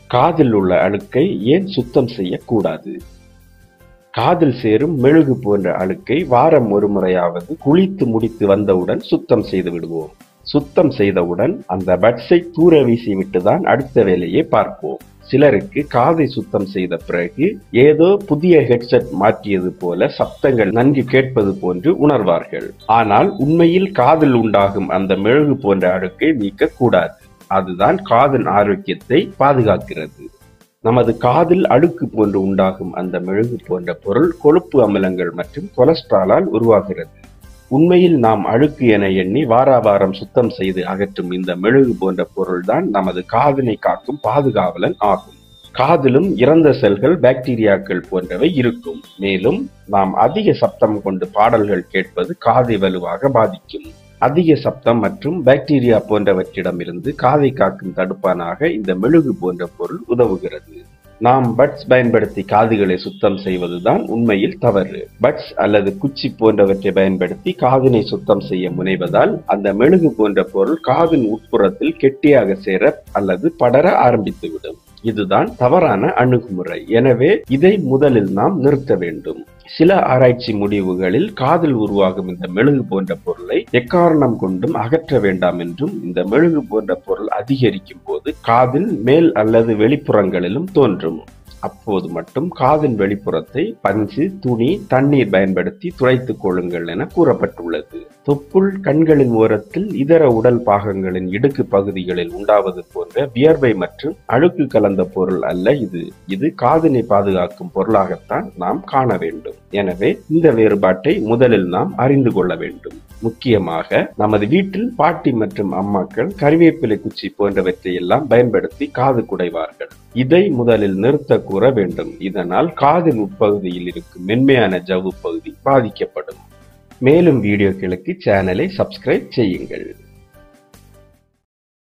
காதில் உள்ள அழுக்கை ஏன் சுத்தம் செய்யக்கூடாது? காதில் சேரும் மெழுகு போன்ற அழுக்கை வாரம் ஒரு முறையாவது குளித்து முடித்து வந்தவுடன் சுத்தம் செய்து விடுவோம். சுத்தம் செய்தவுடன் அந்த பட்ஸை தூர வீசிவிட்டுதான் அடுத்த வேலையை பார்ப்போம். சிலருக்கு காதை சுத்தம் செய்த பிறகு ஏதோ புதிய ஹெட்செட் மாற்றியது போல சப்தங்கள் நன்கு கேட்பது போன்று உணர்வார்கள். ஆனால் உண்மையில் காதில் உண்டாகும் அந்த மெழுகு போன்ற அழுக்கை நீக்கக்கூடாது. அதுதான் காதின் ஆரோக்கியத்தை பாதுகாக்கிறது. நமது காதில் அழுக்கு போன்று உண்டாகும் அந்த மெழுகு போன்ற பொருள் கொழுப்பு அமிலங்கள் மற்றும் கொலஸ்ட்ராலால் உருவாகிறது. உண்மையில் நாம் அழுக்கு என எண்ணி வாராவாரம் சுத்தம் செய்து அகற்றும் இந்த மெழுகு போன்ற பொருள்தான் நமது காதினை காக்கும் பாதுகாவலன் ஆகும். காதிலும் இறந்த செல்கள், பாக்டீரியாக்கள் போன்றவை இருக்கும். மேலும் நாம் அதிக சப்தம் கொண்டு பாடல்கள் கேட்பது காதை வலுவாக பாதிக்கும். அதிக சப்தம் மற்றும் பாக்டீரியா போன்றவற்றிடமிருந்து காதை காக்கும் தடுப்பானாக இந்த மெழுகு போன்ற பொருள் உதவுகிறது. நாம் பட்ஸ் பயன்படுத்தி காதுகளை சுத்தம் செய்வதுதான் உண்மையில் தவறு. பட்ஸ் அல்லது குச்சி போன்றவற்றை பயன்படுத்தி காதினை சுத்தம் செய்ய முனைவதால் அந்த மெழுகு போன்ற பொருள் காதின் உட்புறத்தில் கெட்டியாக சேர அல்லது படர ஆரம்பித்துவிடும். இதுதான் தவறான அணுகுமுறை. எனவே இதை முதலில் நாம் நிறுத்த வேண்டும். சில ஆராய்ச்சி முடிவுகளில் காதில் உருவாகும் இந்த மெழுகு போன்ற பொருளை எக்காரணம் கொண்டும் அகற்ற வேண்டாம் என்றும், இந்த மெழுகு போன்ற பொருள் அதிகரிக்கும் போது காதின் மேல் அல்லது வெளிப்புறங்களிலும் தோன்றும். அப்போது மட்டும் காதின் வெளிப்புறத்தை பஞ்சு, துணி, தண்ணீர் பயன்படுத்தி துடைத்துக் கொள்ளுங்கள் என கூறப்பட்டுள்ளது. தொப்புள், கண்களின் ஓரத்தில், இதர உடல் பாகங்களின் இடுக்கு பகுதிகளில் உண்டாவது போன்ற வியர்வை மற்றும் அழுக்கு கலந்த பொருள் அல்ல இது. இது காதினை பாதுகாக்கும் பொருளாகத்தான் நாம் காண வேண்டும். எனவே இந்த வேறுபாட்டை முதலில் நாம் அறிந்து கொள்ள வேண்டும். முக்கியமாக நமது வீட்டில் பாட்டி மற்றும் அம்மாக்கள் கறிவேப்பிலை குச்சி போன்றவற்றை எல்லாம் பயன்படுத்தி காது குடைவார்கள். இதை முதலில் நிறுத்த கூற வேண்டும். இதனால் காதின் உட்பகுதியில் இருக்கும் மென்மையான ஜவ்வு பகுதி பாதிக்கப்படும். மேலும் வீடியோக்களுக்கு சேனலை சப்ஸ்கிரைப் செய்யுங்கள்.